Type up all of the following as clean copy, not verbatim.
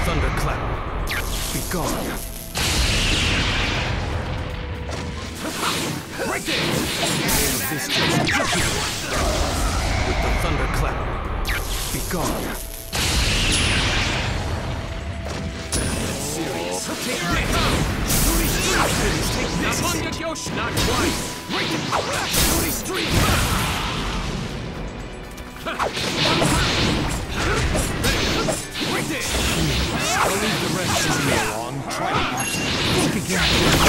thunderclap. Be gone. Right there! This just with the thunderclap. Be gone. Serious. Take this! Take this! Not twice! Right there! Street! Right there! I'll leave the rest to me along. Try to think again.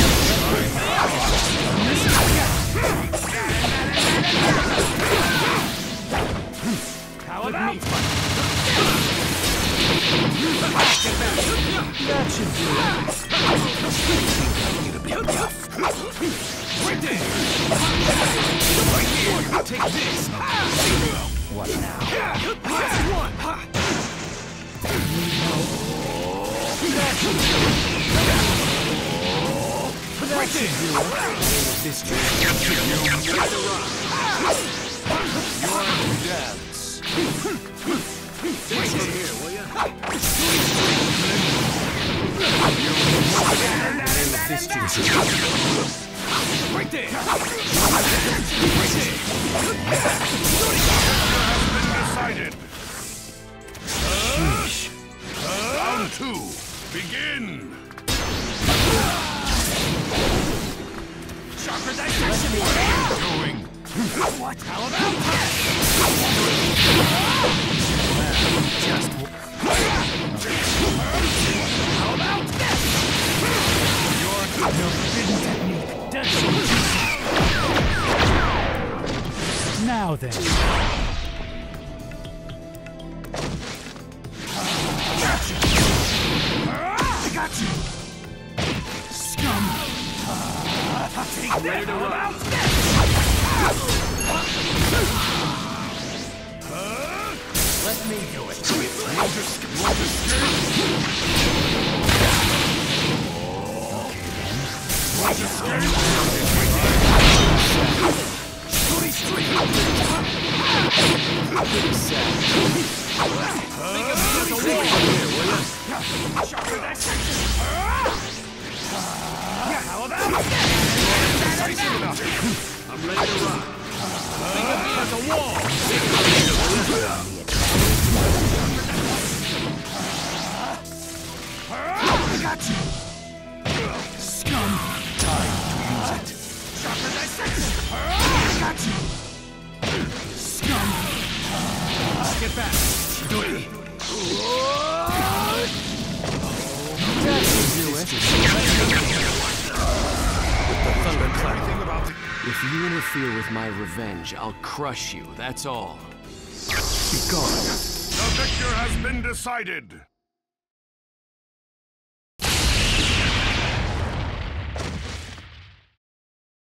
How about me? That should do it. Right there! Right here! Take this! What now? Last one! That should do it. This just dance. Take it here, will ya? this just Right there! Decided. Round 2. Begin. Chakra dissection! What are you doing? What? How about just How about this? your forbidden technique does it. Now then. I got you! Scum! Take that! How about this? Let me do it. Want to escape? Want to escape? Street! Think of me as a warrior here, will ya? Chakra dissection! How about this? I'm ready to rock. Think of me as a wall! I got you! Scum! Time to use it! Chakra dissection! I got you! Scum! Get back! Do it! That should do it. With the thunderclap. If you interfere with my revenge, I'll crush you, that's all. Be gone. The victor has been decided.